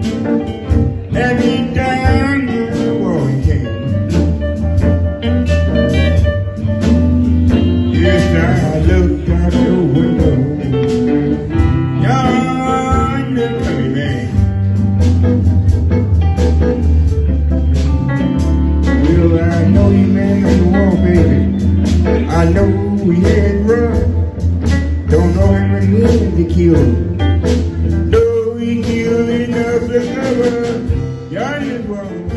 Every time the war came, yes, I looked out the window, yonder coming man. Well, I know he man in the war, baby. I know we had run. Don't know how many men he killed. No, he killed enough to cover yonder war.